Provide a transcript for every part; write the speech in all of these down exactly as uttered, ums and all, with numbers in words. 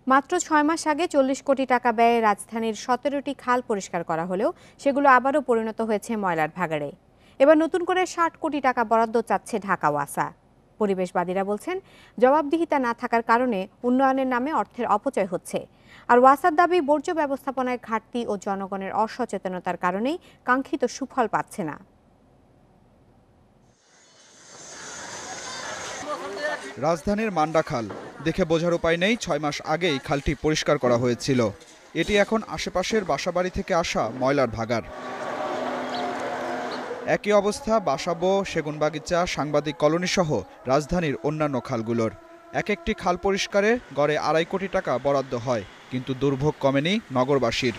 মাত্র ছয় মাস আগে চল্লিশ কোটি টাকা ব্যয়ে রাজধানীর সতেরোটি খাল পরিষ্কার করা হলেও সেগুলো আবারও পরিণত হয়েছে ময়লার ভাগাড়ে। এবার নতুন করে ষাট কোটি টাকা বরাদ্দ চাচ্ছে ঢাকা ওয়াসা। পরিবেশবাদীরা বলছেন, জবাবদিহিতা না থাকার কারণে উন্নয়নের নামে অর্থের অপচয় হচ্ছে। আর ওয়াসার দাবি, বর্জ্য ব্যবস্থাপনায় ঘাটতি ও জনগণের অসচেতনতার কারণেই কাঙ্ক্ষিত সুফল পাচ্ছে না। রাজধানীর মান্ডা খাল দেখে বোঝার উপায় নেই ছয় মাস আগেই খালটি পরিষ্কার করা হয়েছিল। এটি এখন আশেপাশের বাসাবাড়ি থেকে আসা ময়লার ভাগাড়। একই অবস্থা বাসাবো, সেগুনবাগিচা, সাংবাদিক কলোনি সহ রাজধানীর অন্যান্য খালগুলোর। এক একটি খাল পরিষ্কারে গড়ে আড়াই কোটি টাকা বরাদ্দ হয়, কিন্তু দুর্ভোগ কমেনি নগরবাসীর।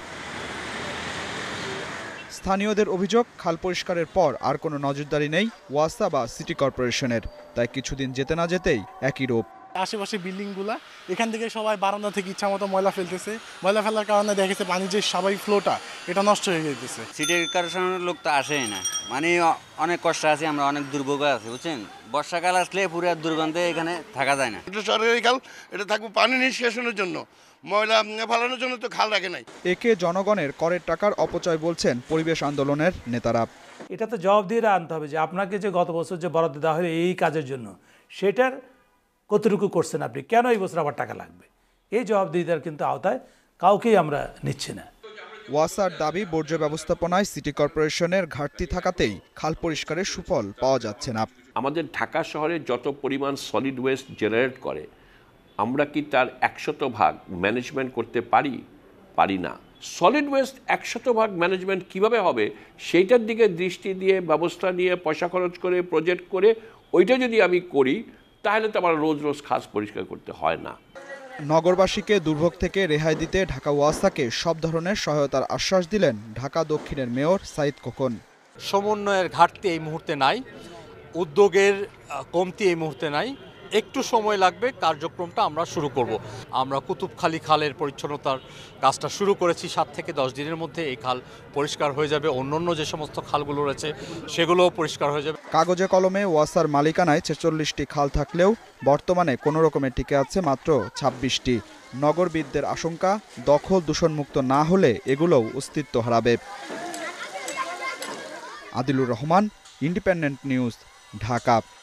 স্থানীয়দের অভিযোগ, খাল পরিষ্কারের পর আর কোনো নজরদারি নেই ওয়াসা বা সিটি কর্পোরেশনের, তাই কিছুদিন যেতে না যেতেই একই রূপ। আশেপাশে বিল্ডিংগুলা, এখান থেকে সবাই বারান্দা থেকে ইচ্ছা মতো ময়লা ফেলতেছে। ময়লা ফেলার কারণে দেখেছে পানির যে স্বাভাবিক ফ্লোটা এটা নষ্ট হয়ে যেতেছে। সিটি কর্পোরেশনের লোক তো আসেই না, মানে অনেক কষ্ট আছে, আমরা অনেক দুর্ভোগে আছি, বুঝছেন। বর্ষাকাল আসলে পুরো দুর্গন্ধে এখানে থাকা যায় না। এটা সরকারি খাল, এটা থাকবে পানি নিষ্কাশনের জন্য, ময়লা ফেলানোর জন্য তো খাল রাখে নাই। একে জনগণের করের টাকার অপচয় বলছেন পরিবেশ আন্দোলনের নেতারা। এটা তো জবাব দিয়ে আনতে হবে যে আপনাকে যে গত বছর যে বরাদ্দ দেওয়া হলো এই কাজের জন্য, সেটার কতটুকু করছেন আপনি, কেন এই বছর আবার টাকা লাগবে, এই জবাবদিহিতার কিন্তু আওতায় কাউকেই আমরা নিচ্ছি না। ওয়াসার দাবি, বর্জ্য ব্যবস্থাপনায় সিটি কর্পোরেশনের ঘাটতি থাকাতেই খাল পরিষ্কারের সুফল পাওয়া যাচ্ছে না। আমাদের ঢাকা শহরে যত পরিমাণ সলিড ওয়েস্ট জেনারেট করে, আমরা কি তার একশত ভাগ ম্যানেজমেন্ট করতে পারি পারি না। সলিড ওয়েস্ট একশত ভাগ ম্যানেজমেন্ট কিভাবে হবে, সেইটার দিকে দৃষ্টি দিয়ে ব্যবস্থা নিয়ে পয়সা খরচ করে প্রজেক্ট করে ওইটা যদি আমি করি, তাহলে তো আমার রোজ রোজ খাস পরিষ্কার করতে হয় না। নগরবাসীকে দুর্ভোগ থেকে রেহাই দিতে ঢাকা ওয়াসাকে সব ধরনের সহায়তার আশ্বাস দিলেন ঢাকা দক্ষিণের মেয়র সাইদ খোকন। সমন্বয়ের ঘাটতি এই মুহূর্তে নাই, উদ্যোগের কমতি এই মুহূর্তে নাই, একটু সময় লাগবে, কার্যক্রমটা আমরা শুরু করব। আমরা কুতুবখালী খালের পরিচ্ছন্নতার কাজটা শুরু করেছি, সাত থেকে দশ দিনের মধ্যে এই খাল পরিষ্কার হয়ে যাবে। অন্যান্য যে সমস্ত খালগুলো রয়েছে সেগুলোও পরিষ্কার হয়ে যাবে। কাগজে কলমে ওয়াসার মালিকানায় ছেচল্লিশটি খাল থাকলেও বর্তমানে কোনো রকমের টিকে আছে মাত্র ছাব্বিশটি। নগরবিদদের আশঙ্কা, দখল দূষণমুক্ত না হলে এগুলোও অস্তিত্ব হারাবে। Adilur Rahman, independent news, Dhaka.